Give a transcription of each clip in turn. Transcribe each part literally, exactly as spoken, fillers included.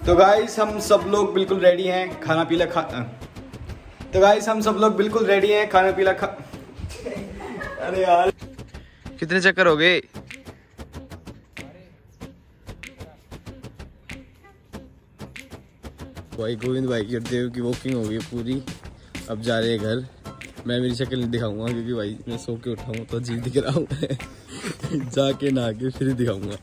तो गाइस हम सब लोग बिल्कुल रेडी हैं, खाना पीला खा तो गाइस हम सब लोग बिल्कुल रेडी हैं, खाना पीला खा अरे यार कितने चक्कर हो गए? भाई गोविंद भाई की देव की वॉकिंग हो गई पूरी। अब जा रहे हैं घर। मैं मेरी शक्ल नहीं दिखाऊंगा क्योंकि भाई मैं सो के उठा हूँ तो अजीब दिख रहा हूँ। जाके नहा के फिर दिखाऊंगा।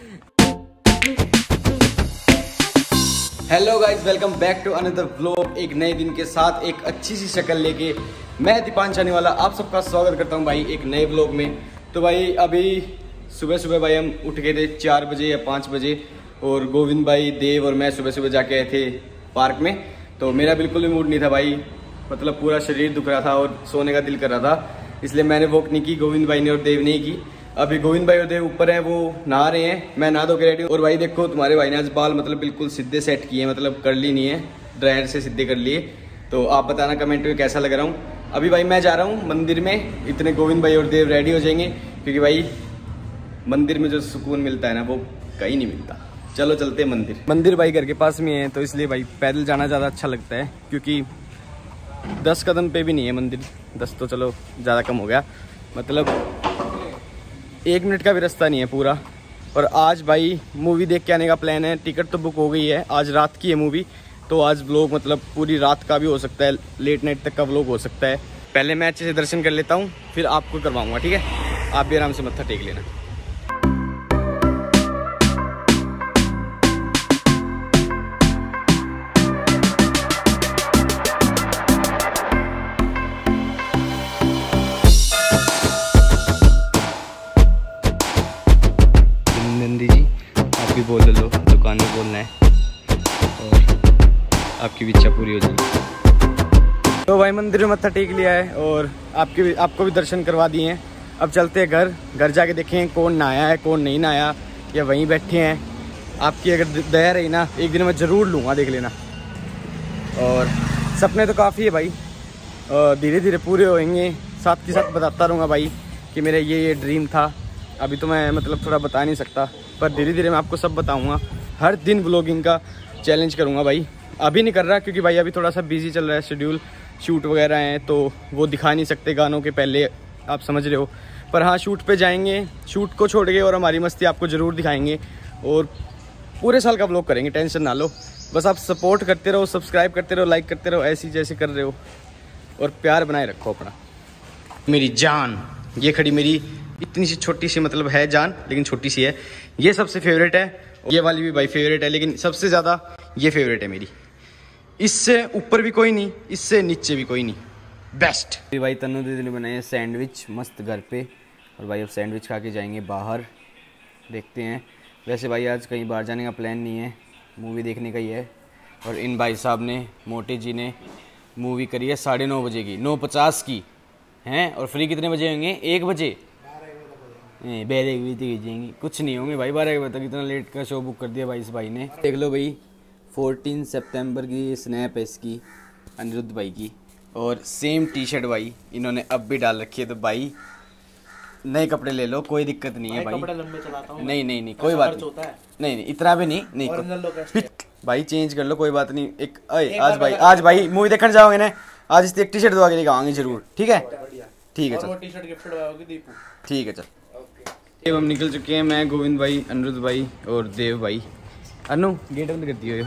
Hello guys, welcome back to another vlog. एक नए दिन के साथ एक अच्छी सी शक्ल लेके मैं दीपांश वाला आप सबका स्वागत करता हूँ भाई एक नए व्लॉग में। तो भाई अभी सुबह सुबह भाई हम उठ गए थे चार बजे या पाँच बजे और गोविंद भाई, देव और मैं सुबह सुबह जाके आए थे पार्क में। तो मेरा बिल्कुल भी मूड नहीं था भाई, मतलब पूरा शरीर दुख रहा था और सोने का दिल कर रहा था, इसलिए मैंने वॉक नहीं की। गोविंद भाई ने और देव ने की। अभी गोविंद भाई और देव ऊपर हैं, वो नहा रहे हैं, मैं नहा धो के रेडी हूँ। और भाई देखो तुम्हारे भाई ने आज बाल मतलब बिल्कुल सीधे सेट किए, मतलब कर्ली नहीं है, ड्रायर से सीधे कर लिए। तो आप बताना कमेंट में कैसा लग रहा हूँ। अभी भाई मैं जा रहा हूँ मंदिर में, इतने गोविंद भाई और देव रेडी हो जाएंगे क्योंकि भाई मंदिर में जो सुकून मिलता है ना वो कहीं नहीं मिलता। चलो चलते हैं मंदिर। मंदिर भाई घर के पास में है तो इसलिए भाई पैदल जाना ज़्यादा अच्छा लगता है, क्योंकि दस कदम पे भी नहीं है मंदिर। दस तो चलो ज़्यादा कम हो गया, मतलब एक मिनट का भी रास्ता नहीं है पूरा। और आज भाई मूवी देख के आने का प्लान है। टिकट तो बुक हो गई है, आज रात की है मूवी, तो आज व्लॉग मतलब पूरी रात का भी हो सकता है, लेट नाइट तक का व्लॉग हो सकता है। पहले मैं अच्छे से दर्शन कर लेता हूँ फिर आपको करवाऊँगा, ठीक है? आप भी आराम से मत्था टेक लेना। नंदी जी आप भी बोल लो, दुकान में बोलना है और आपकी भी इच्छा पूरी हो जाएगी। तो भाई मंदिर में मत्था टेक लिया है और आपके भी आपको भी दर्शन करवा दिए हैं। अब चलते हैं घर। घर जाके देखें कौन नहाया है कौन नहीं नहाया, या वहीं बैठे हैं। आपकी अगर दया रही ना एक दिन मैं ज़रूर लूँगा, देख लेना। और सपने तो काफ़ी है भाई, धीरे धीरे पूरे होंगे। साथ के साथ बताता रहूँगा भाई कि मेरा ये ये ड्रीम था। अभी तो मैं मतलब थोड़ा बता नहीं सकता, पर धीरे धीरे मैं आपको सब बताऊंगा। हर दिन व्लॉगिंग का चैलेंज करूंगा भाई। अभी नहीं कर रहा क्योंकि भाई अभी थोड़ा सा बिजी चल रहा है, शेड्यूल, शूट वगैरह हैं तो वो दिखा नहीं सकते गानों के पहले, आप समझ रहे हो। पर हाँ शूट पे जाएंगे, शूट को छोड़ के, और हमारी मस्ती आपको ज़रूर दिखाएंगे और पूरे साल का व्लॉग करेंगे, टेंशन ना लो। बस आप सपोर्ट करते रहो, सब्सक्राइब करते रहो, लाइक करते रहो, ऐसी जैसे कर रहे हो, और प्यार बनाए रखो अपना। मेरी जान ये खड़ी, मेरी इतनी सी छोटी सी मतलब है जान, लेकिन छोटी सी है। ये सबसे फेवरेट है, ये वाली भी भाई फेवरेट है, लेकिन सबसे ज़्यादा ये फेवरेट है मेरी। इससे ऊपर भी कोई नहीं, इससे नीचे भी कोई नहीं, बेस्ट। भाई तन्नू दीदी ने बनाए सैंडविच मस्त घर पे, और भाई अब सैंडविच खा के जाएंगे बाहर, देखते हैं। वैसे भाई आज कहीं बाहर जाने का प्लान नहीं है, मूवी देखने का ही है। और इन भाई साहब ने, मोटे जी ने मूवी करी है साढ़े नौ बजे की, नौ पचास की हैं, और फ्री कितने बजे होंगे? एक बजे बैरे जाएंगी, कुछ नहीं होंगे भाई बारह बजे तक। इतना लेट का शो बुक कर दिया भाई इस भाई ने। देख लो भाई चौदह सितंबर की स्नैप है इसकी, अनिरुद्ध भाई की, और सेम टी शर्ट भाई इन्होंने अब भी डाल रखी है। तो भाई नए कपड़े ले लो, कोई दिक्कत नहीं है भाई। कपड़े लंबे चलाता हूं। नहीं नहीं नहीं कोई बात नहीं, नहीं नहीं इतना भी नहीं, नहीं भाई चेंज कर लो, कोई बात नहीं। एक आज भाई आज भाई मूवी देखने जाओगे ना, आज इस एक टी शर्ट दवा के दिखाओगे जरूर, ठीक है? ठीक है चल, ठीक है चल। अब हम निकल चुके हैं, मैं, गोविंद भाई, अनिरुद्ध भाई और देव भाई। अनु गेट बंद कर दियो।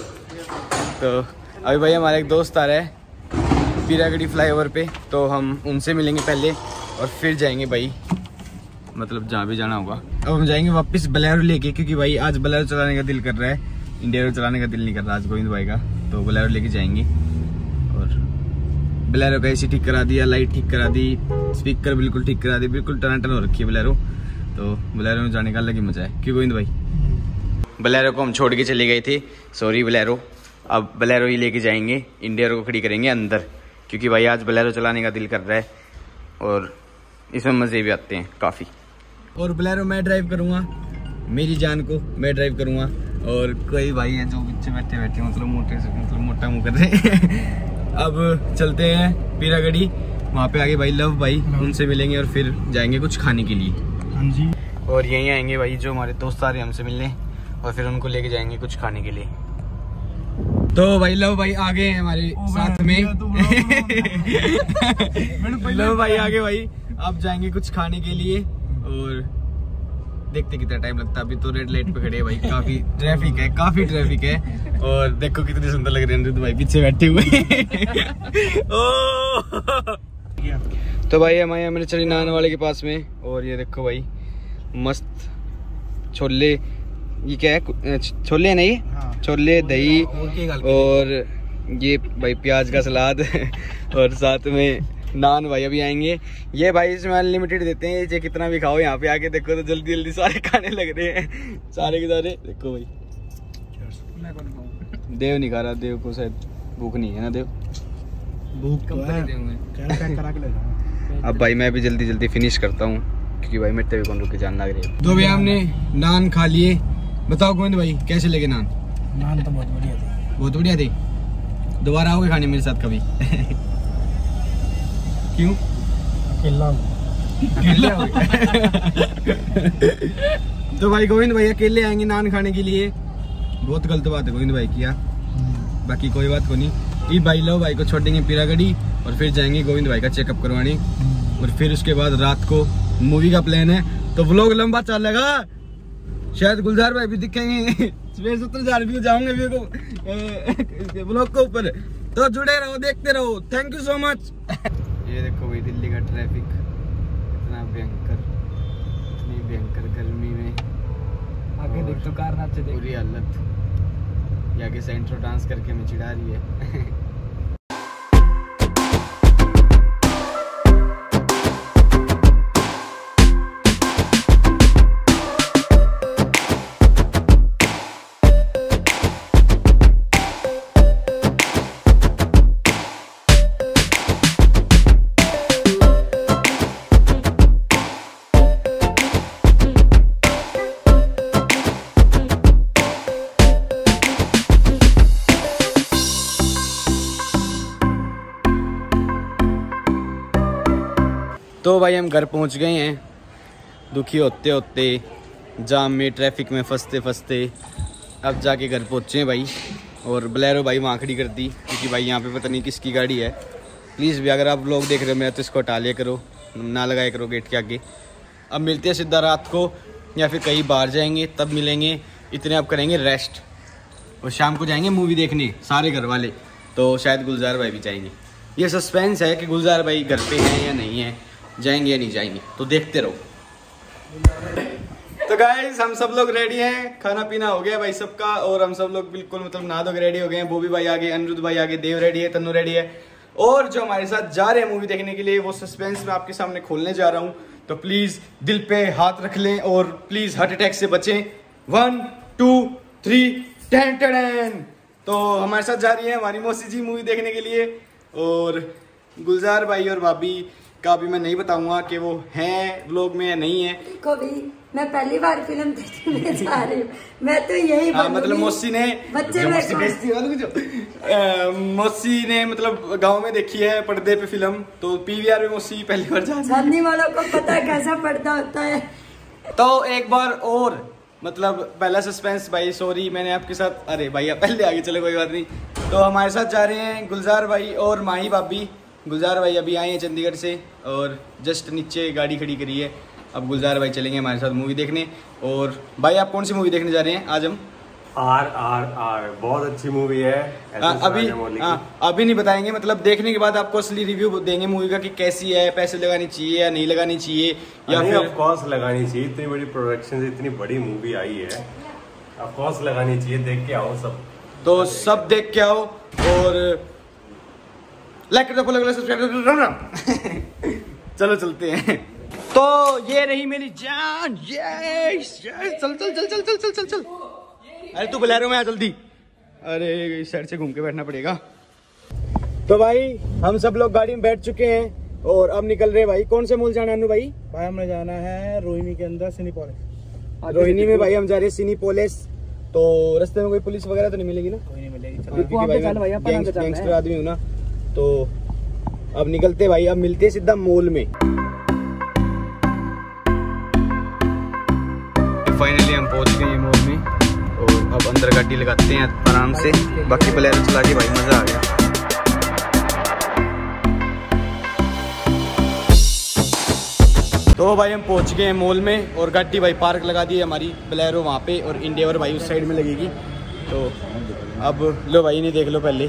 तो अभी भाई हमारा एक दोस्त आ रहा है पीरागढ़ी फ्लाईओवर पे, तो हम उनसे मिलेंगे पहले और फिर जाएंगे भाई मतलब जहाँ भी जाना होगा। अब हम जाएंगे वापस बलेरो लेके, क्योंकि भाई आज बलेरो चलाने का दिल कर रहा है, इंडिया चलाने का दिल नहीं कर रहा आज गोविंद भाई का। तो बलेरो लेके जाएंगे और बलेरो का एसी ठीक करा दिया, लाइट ठीक करा दी, स्पीकर बिल्कुल ठीक करा दी, बिल्कुल टनाटन हो रखी है बलेरो। तो बलेरो में जाने का अलग ही मजा है, क्यों गोविंद भाई? बलेरो को हम छोड़ के चले गए थे, सॉरी बलेरो। अब बलेरो ही लेके जाएंगे, इंडियरो को खड़ी करेंगे अंदर, क्योंकि भाई आज बलेरो चलाने का दिल कर रहा है और इसमें मज़े भी आते हैं काफ़ी। और बलेरो मैं ड्राइव करूँगा, मेरी जान को मैं ड्राइव करूँगा, और कोई भाई है जो पीछे बैठे बैठे मतलब मोटे से मतलब मोटा मुँह कर रहे हैं। अब चलते हैं पीरागढ़ी, वहाँ पे आगे भाई लव भाई, उनसे मिलेंगे और फिर जाएंगे कुछ खाने के लिए। हाँ जी। और यहीं आएंगे भाई जो हमारे दोस्त आ रहे हैं हमसे मिलने, और फिर उनको लेके जाएंगे कुछ खाने के लिए। तो भाई लो भाई आ गए हैं हमारे साथ में। लो भाई आगे भाई आप जाएंगे कुछ खाने के लिए और देखते कितना टाइम लगता है। अभी तो रेड लाइट पे खड़े हैं भाई, काफी ट्रैफिक है, काफी ट्रैफिक है। और देखो कितने सुंदर लग रहे हैं अनिरुद्ध भाई पीछे बैठे हुए। तो भाई हम आए अमृतसरी नान वाले के पास में और ये देखो भाई मस्त छोले, ये क्या है, छोले नहीं हाँ। छोले दही और ये भाई प्याज का सलाद और साथ में नान भाई अभी आएंगे। ये भाई इसमें अनलिमिटेड देते हैं, ये कितना भी खाओ। यहाँ पे आके देखो तो जल्दी जल्दी सारे खाने लग रहे हैं सारे के सारे। देखो भाई देव नहीं खा रहा, देव को शायद भूख नहीं है ना। देव भूख तो है। अब भाई मैं भी जल्दी जल्दी फिनिश करता हूँ क्योंकि भाई मेरे भी कौन रुक के जान लग रही है। तो भैया हमने नान खा लिए, बताओ गोविंद भाई कैसे लगे नान? नान तो बहुत बढ़िया थे, बहुत बढ़िया थे। दोबारा आओगे खाने मेरे साथ कभी? क्यों? अकेला अकेले तो भाई गोविंद भाई अकेले आएंगे नान खाने के लिए, बहुत गलत बात है गोविंद भाई किया। बाकी कोई बात को नहीं। ये भाई लो भाई को छोड़ेंगे पीरागढ़ी और फिर जाएंगे गोविंद भाई का चेकअप करवाने और फिर उसके बाद रात को मूवी का प्लान है। तो व्लॉग लंबा चलेगा, शायद गुलजार भाई भी दिखेंगे। सत्तर हजार व्यू जाऊंगे व्लॉग के ऊपर, तो जुड़े रहो, देखते रहो। Thank you so much. ये देखो भाई दिल्ली का ट्रैफिक इतना भयंकर, इतनी भयंकर गर्मी में आगे देख तो कार नाचे देख, बुरी हालत। ये आगे सेंट्रो डांस करके हमें चिढ़ा रही है। तो भाई हम घर पहुंच गए हैं, दुखी होते होते जाम में ट्रैफिक में फंसते फंसते अब जाके घर पहुंचे हैं भाई। और बोलेरो भाई वहाँ खड़ी कर दी क्योंकि भाई यहाँ पे पता नहीं किसकी गाड़ी है। प्लीज़ भी अगर आप लोग देख रहे हो मेरा तो इसको हटा लिया करो, ना लगाया करो गेट के आगे। अब मिलते हैं सीधा रात को या फिर कहीं बाहर जाएंगे तब मिलेंगे। इतने अब करेंगे रेस्ट और शाम को जाएंगे मूवी देखने सारे घर वाले, तो शायद गुलजार भाई भी जाएंगे। ये सस्पेंस है कि गुलजार भाई घर पे हैं या नहीं है, जाएंगे या नहीं जाएंगे, तो देखते रहो। तो गाइस हम सब लोग रेडी हैं, खाना पीना हो गया भाई सबका और हम सब लोग बिल्कुल मतलब नहा धो के रेडी हो गए हैं। बॉबी भाई आगे, अनिरुद्ध भाई आगे, देव रेडी है, तन्नू रेडी है और जो हमारे साथ जा रहे हैं मूवी देखने के लिए वो सस्पेंस मैं आपके सामने खोलने जा रहा हूँ। तो प्लीज दिल पे हाथ रख लें और प्लीज हार्ट अटैक से बचें। One two three ten ten. तो हमारे साथ जा रही है हमारी मौसी जी मूवी देखने के लिए और गुलजार भाई और भाभी का भी मैं नहीं बताऊंगा कि वो हैं व्लॉग में या नहीं है। देखो भी मैं पहली बार फिल्म देखने जा रही हूँ, मैं तो यही हाँ, मतलब मौसी ने बच्चे मौसी ने मतलब गांव में देखी है पर्दे पे फिल्म, तो पीवीआर में मौसी पहली बार जा जानने वालों को पता कैसा पर्दा होता है। तो एक बार और मतलब पहला सस्पेंस भाई, सॉरी मैंने आपके साथ, अरे भाई पहले आगे चले कोई बात नहीं। तो हमारे साथ जा रहे हैं गुलजार भाई और माही भाभी। गुलजार भाई अभी आए हैं चंडीगढ़ से और जस्ट नीचे गाड़ी खड़ी करी है। अब गुलजार भाई चलेंगे हमारे साथ मूवी देखने। और भाई आप कौन सी मूवी देखने जा रहे हैं आज? हम आर आर आर बहुत अच्छी मूवी है। आ, अभी आ, अभी नहीं बताएंगे, मतलब देखने के बाद आपको असली रिव्यू देंगे मूवी का कि कैसी है, पैसे लगानी चाहिए या नहीं लगानी चाहिए, या फिर ऑफ कोर्स लगानी चाहिए। इतनी बड़ी प्रोडक्शन से इतनी बड़ी मूवी आई है, ऑफ कोर्स लगानी चाहिए। देख के आओ सब, तो सब देख के आओ और लाइक कर दो, फॉलो कर दो, सब्सक्राइब कर दो। चलो चलते हैं। तो ये रही मेरी जान, ये चल चल चल चल चल चल चल चल। अरे तू बोलेरो में आ जल्दी, अरे इस साइड से घूम के बैठना पड़ेगा। तो भाई हम सब लोग गाड़ी में बैठ चुके हैं और अब निकल रहे हैं भाई। कौन से मॉल जाना है अनु भाई? भाई हमें जाना है रोहिणी के अंदर सिनेपोलिस। रोहिणी में भाई हम जा रहे हैं सिनेपोलिस। तो रास्ते में कोई पुलिस वगैरह तो नहीं मिलेगी ना? कोई नहीं मिलेगी। गैंगस्टर आदमी हूँ ना, तो अब निकलते भाई, अब मिलते सीधा मॉल में। फाइनली हम पहुंच गए मॉल में और अब अंदर गाड़ी लगाते हैं आराम से, बाकी बोलेरो चला के भाई मजा आ गया। तो भाई हम पहुंच गए हैं मॉल में और गाड़ी भाई पार्क लगा दी है हमारी बोलेरो वहाँ पे और इंडियावर भाई उस साइड में लगेगी। तो अब लो भाई नहीं देख लो पहले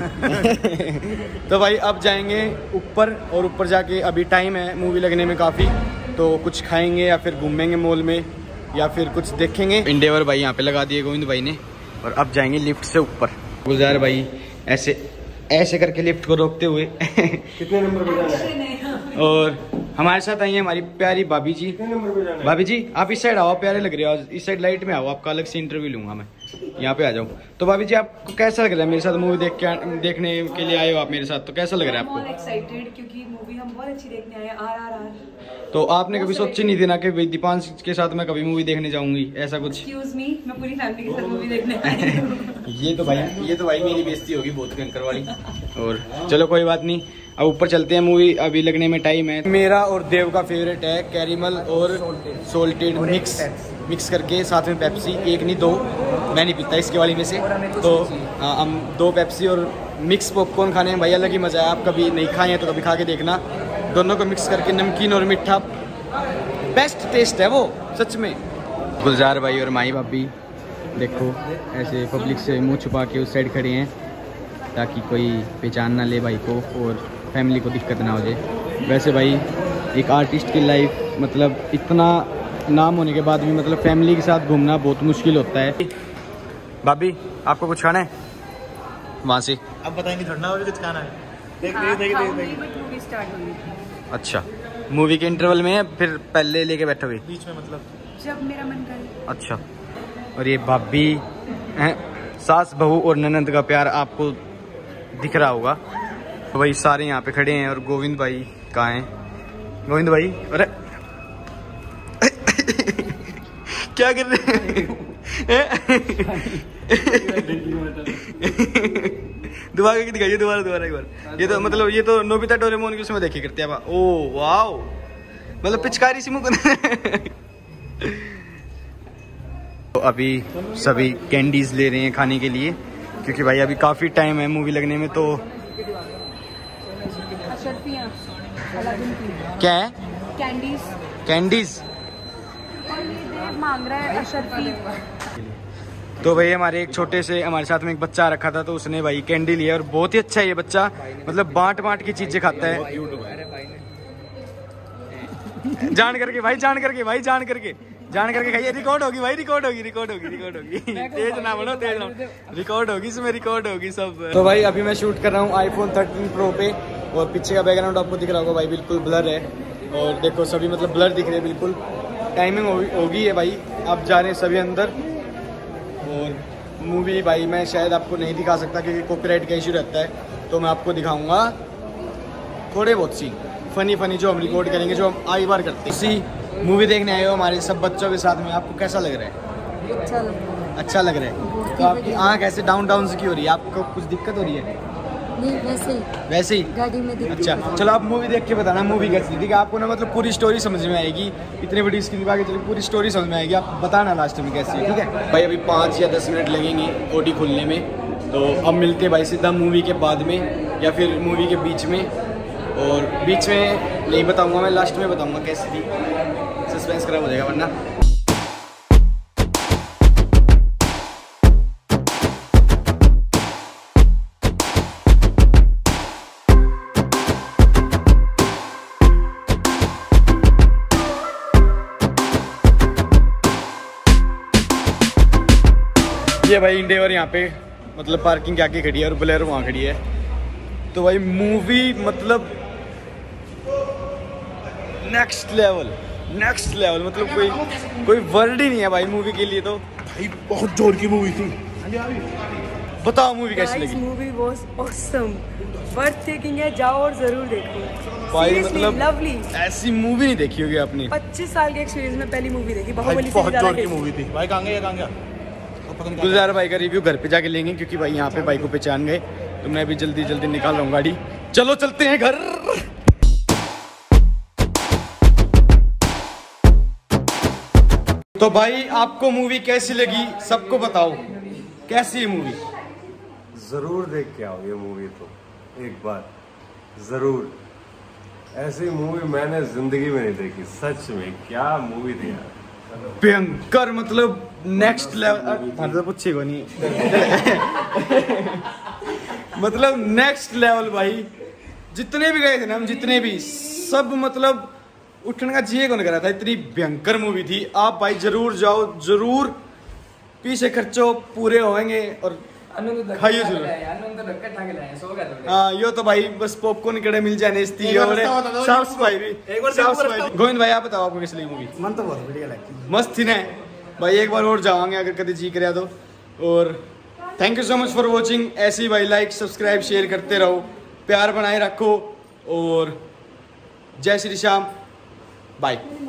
तो भाई अब जाएंगे ऊपर और ऊपर जाके अभी टाइम है मूवी लगने में काफ़ी, तो कुछ खाएंगे या फिर घूमेंगे मॉल में या फिर कुछ देखेंगे। इंडियावर भाई यहाँ पे लगा दिए गोविंद भाई ने और अब जाएंगे लिफ्ट से ऊपर। गुलजार भाई ऐसे ऐसे करके लिफ्ट को रोकते हुए कितने नंबर पे जाना है? और हमारे साथ आई है हमारी प्यारी भाभी जी। भाभी जी आप इस साइड आओ, प्यारे लग रहे हो, इस साइड लाइट में आओ, आपका अलग से इंटरव्यू लूंगा मैं, यहाँ पे आ जाओ। तो भाभी जी आपको कैसा लग रहा है मेरे साथ मूवी देख के देखने के लिए आए हो आप मेरे साथ, तो कैसा लग रहा है आपको? बहुत एक्साइटेड क्योंकि मूवी हम बहुत अच्छी देखने आए हैं, आर आर आर। तो आपने कभी सोची नहीं थी ना कि दीपांश के साथ मैं कभी मूवी देखने जाऊंगी, ऐसा कुछ? एक्सक्यूज मी, मैं पूरी फैमिली के साथ मूवी देखने आई हूं। ये तो भाई ये तो भाई मेरी बेइज्जती होगी बहुत भयंकर वाली। और चलो कोई बात नहीं, अब ऊपर चलते हैं, मूवी अभी लगने में टाइम है। मेरा और देव का फेवरेट है कैरिमल और सोल्टेड मिक्स मिक्स करके साथ में पेप्सी, एक नहीं दो, मैं नहीं पीता इसके वाली में से, तो हाँ हम दो पेप्सी और मिक्स पॉपकॉर्न खाने में भाई अलग ही मज़ा है। आप कभी नहीं खाए हैं तो कभी खा के देखना, दोनों को मिक्स करके नमकीन और मीठा बेस्ट टेस्ट है वो सच में। गुलजार भाई और माई भाभी देखो ऐसे पब्लिक से मुंह छुपा के उस साइड खड़े हैं ताकि कोई पहचान ना ले भाई को और फैमिली को दिक्कत ना हो जाए। वैसे भाई एक आर्टिस्ट की लाइफ मतलब इतना नाम होने के बाद भी मतलब फैमिली के साथ घूमना बहुत मुश्किल होता है। भाभी आपको कुछ खाना है वहाँ से? अब बताएंगे थोड़ा ना कुछ खाना है। देख हाँ, देख देख खाऊंगी, देख but मूवी स्टार्ट होगी। अच्छा मूवी के इंटरवल में फिर पहले लेके बैठोगे? बीच में मतलब जब मेरा मन करे। अच्छा। और ये भाभी हैं, सास बहू और ननंद का प्यार आपको दिख रहा होगा। तो भाई सारे यहाँ पे खड़े हैं और गोविंद भाई कहाँ हैं? गोविंद भाई अरे क्या कर रहे हैं? दोबारा दिखाइए, दोबारा दोबारा एक बार। ये तो मतलब ये तो नोबिता डोरेमोन की उसमें देखे करते हैं। ओ वाओ, मतलब पिचकारी सी मुंह। तो अभी सभी कैंडीज ले रहे हैं खाने के लिए क्योंकि भाई अभी काफ़ी टाइम है मूवी लगने में। तो अशर्फियाँ क्या है? कैंडीज कैंडीज मांग रहा है अशर्फी। तो भाई हमारे एक छोटे से हमारे साथ में एक बच्चा रखा था तो उसने भाई कैंडी लिया और बहुत ही अच्छा है ये बच्चा, मतलब बांट बांट की चीजें खाता है। जान करके भाई जान करके भाई जान करके जान करके खाइए। रिकॉर्ड होगी भाई, रिकॉर्ड होगी रिकॉर्ड होगी रिकॉर्ड होगी तेज ना बनो तेज ना, रिकॉर्ड होगी इसमें, रिकॉर्ड होगी सब। तो भाई अभी मैं शूट कर रहा हूँ आईफोन थर्टीन प्रो पे और पीछे का बैकग्राउंड आपको दिख रहा होगा भाई, बिल्कुल ब्लर है और देखो सभी मतलब ब्लर दिख रहे हैं बिल्कुल। टाइमिंग होगी है भाई, अब जा रहे हैं सभी अंदर। और मूवी भाई मैं शायद आपको नहीं दिखा सकता क्योंकि कॉपीराइट का इशू रहता है, तो मैं आपको दिखाऊंगा थोड़े बहुत सी फनी फनी जो हम रिकॉर्ड करेंगे, जो हम आई बार करते हैं। इसी मूवी देखने आए हो हमारे सब बच्चों के साथ में, आपको कैसा लग रहा है? अच्छा लग रहा है। अच्छा लग रहा है। तो आपकी आँख ऐसे डाउन डाउन से क्यों हो रही है? आपको कुछ दिक्कत हो रही है? नहीं वैसे ही वैसे ही गाड़ी में दिक्कत। अच्छा चलो आप मूवी देख के बताना मूवी कैसी थी, ठीक है? आपको ना मतलब पूरी स्टोरी समझ में आएगी, इतनी बड़ी स्क्रीन पे आगे चलो पूरी स्टोरी समझ में आएगी, आप बताना लास्ट में कैसी है, ठीक है भाई? अभी पाँच या दस मिनट लगेंगे ओटी खुलने में, तो अब मिलते भाई सीधा मूवी के बाद में या फिर मूवी के बीच में। और बीच में नहीं बताऊँगा मैं, लास्ट में बताऊँगा कैसी थी, सस्पेंस खराब हो जाएगा वरना। ये भाई इंडियावर यहाँ पे मतलब पार्किंग के आगे खड़ी है और बोलेरो वहाँ खड़ी है। तो भाई मूवी मतलब नेक्स्ट लेवल नेक्स्ट लेवल, मतलब कोई कोई वर्ड ही नहीं है भाई मूवी के लिए। तो भाई बहुत जोर की मूवी थी। बताओ मूवी कैसी लगी? Movie was awesome, worth taking है, जाओ और जरूर देखो भाई मतलब लवली। ऐसी मूवी नहीं देखी होगी आपने। पच्चीस साल के एक्सपीरियंस में पहली मूवी देखी, भाई बाहुबली से बहुत ज्यादा जोर की देखी। मूवी थी भाई। कहाँ गया कहाँ गया गुलजार भाई का रिव्यू घर पे जाके लेंगे क्योंकि भाई यहाँ पे भाई को पहचान गए, तो मैं भी जल्दी जल्दी निकाल रहा हूँ गाड़ी। चलो चलते हैं घर। तो भाई आपको मूवी कैसी लगी सबको बताओ। कैसी है मूवी? जरूर देख के आओ ये मूवी तो एक बार जरूर। ऐसी मूवी मैंने जिंदगी में नहीं देखी, सच में। क्या मूवी थी यार, भयंकर, मतलब नेक्स्ट लेवल। पूछे को नहीं मतलब नेक्स्ट लेवल भाई। जितने भी गए थे ना हम, जितने भी, सब मतलब उठने का जिए को नहीं करा था। इतनी भयंकर मूवी थी। आप भाई जरूर जाओ, जरूर पीछे खर्चो पूरे होंगे और खाइए जरूर। हाँ यो तो भाई बस पॉपकॉर्न कड़े मिल जाने इसती और साफ सफाई भी। साफ सफाई। गोविंद भाई आप बताओ आपको कैसी लगी मूवी? मन तो बहुत बढ़िया लगी, मस्त थी ना भाई। एक बार और जाओगे अगर कभी जी करे तो। और thank you so much for watching. ऐसे ही भाई लाइक सब्सक्राइब शेयर करते रहो, प्यार बनाए रखो और जय श्री श्याम। बाय।